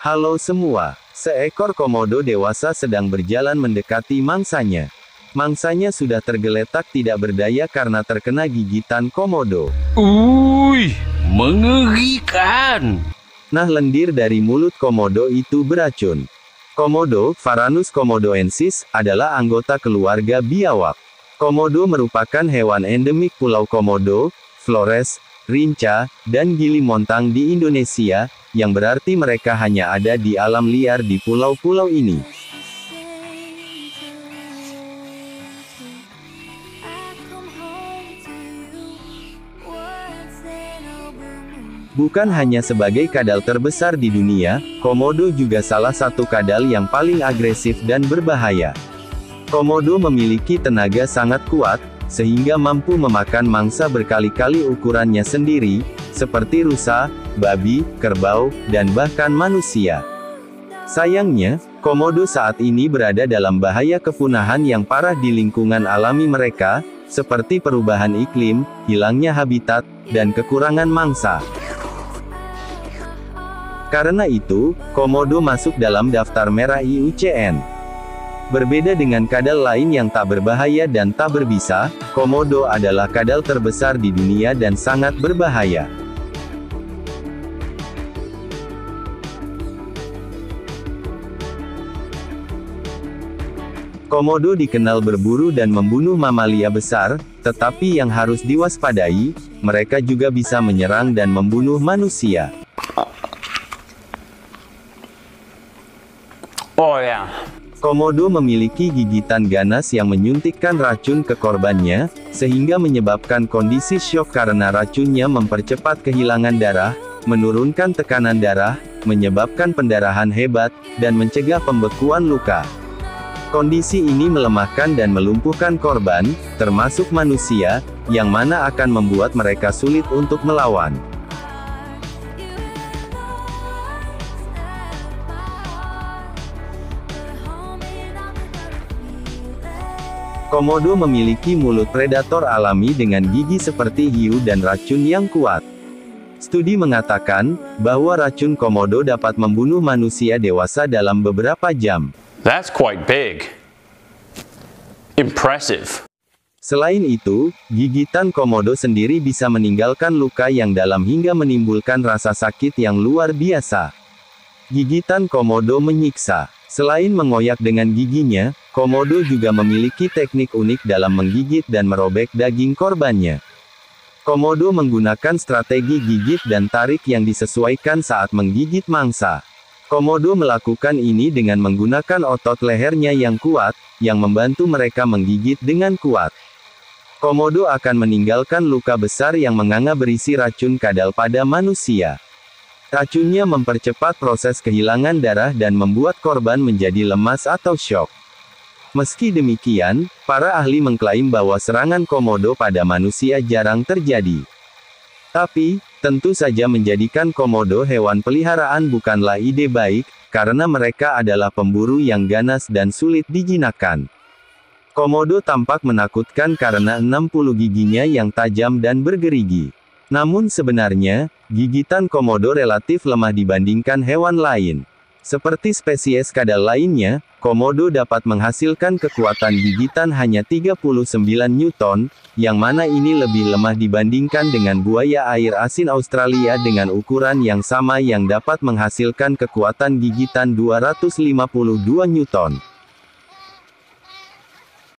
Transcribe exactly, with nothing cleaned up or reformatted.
Halo semua, seekor komodo dewasa sedang berjalan mendekati mangsanya. Mangsanya sudah tergeletak tidak berdaya karena terkena gigitan komodo. Uy, mengerikan. Nah, lendir dari mulut komodo itu beracun. Komodo, Varanus komodoensis, adalah anggota keluarga biawak. Komodo merupakan hewan endemik Pulau Komodo, Flores, Rinca, dan Gili Montang di Indonesia, yang berarti mereka hanya ada di alam liar di pulau-pulau ini. Bukan hanya sebagai kadal terbesar di dunia, komodo juga salah satu kadal yang paling agresif dan berbahaya. Komodo memiliki tenaga sangat kuat, sehingga mampu memakan mangsa berkali-kali ukurannya sendiri, seperti rusa, babi, kerbau, dan bahkan manusia. Sayangnya, komodo saat ini berada dalam bahaya kepunahan yang parah di lingkungan alami mereka, seperti perubahan iklim, hilangnya habitat, dan kekurangan mangsa. Karena itu, komodo masuk dalam daftar merah I U C N. Berbeda dengan kadal lain yang tak berbahaya dan tak berbisa, komodo adalah kadal terbesar di dunia dan sangat berbahaya. Komodo dikenal berburu dan membunuh mamalia besar, tetapi yang harus diwaspadai, mereka juga bisa menyerang dan membunuh manusia. Oh ya. Komodo memiliki gigitan ganas yang menyuntikkan racun ke korbannya, sehingga menyebabkan kondisi syok karena racunnya mempercepat kehilangan darah, menurunkan tekanan darah, menyebabkan pendarahan hebat, dan mencegah pembekuan luka. Kondisi ini melemahkan dan melumpuhkan korban, termasuk manusia, yang mana akan membuat mereka sulit untuk melawan. Komodo memiliki mulut predator alami dengan gigi seperti hiu dan racun yang kuat. Studi mengatakan, bahwa racun komodo dapat membunuh manusia dewasa dalam beberapa jam. That's quite big. Impressive. Selain itu, gigitan komodo sendiri bisa meninggalkan luka yang dalam hingga menimbulkan rasa sakit yang luar biasa. Gigitan komodo menyiksa. Selain mengoyak dengan giginya, komodo juga memiliki teknik unik dalam menggigit dan merobek daging korbannya. Komodo menggunakan strategi gigit dan tarik yang disesuaikan saat menggigit mangsa. Komodo melakukan ini dengan menggunakan otot lehernya yang kuat, yang membantu mereka menggigit dengan kuat. Komodo akan meninggalkan luka besar yang menganga berisi racun kadal pada manusia. Racunnya mempercepat proses kehilangan darah dan membuat korban menjadi lemas atau syok. Meski demikian, para ahli mengklaim bahwa serangan komodo pada manusia jarang terjadi. Tapi, tentu saja menjadikan komodo hewan peliharaan bukanlah ide baik, karena mereka adalah pemburu yang ganas dan sulit dijinakkan. Komodo tampak menakutkan karena enam puluh giginya yang tajam dan bergerigi. Namun sebenarnya, gigitan komodo relatif lemah dibandingkan hewan lain. Seperti spesies kadal lainnya, komodo dapat menghasilkan kekuatan gigitan hanya tiga puluh sembilan newton, yang mana ini lebih lemah dibandingkan dengan buaya air asin Australia dengan ukuran yang sama yang dapat menghasilkan kekuatan gigitan dua ratus lima puluh dua newton.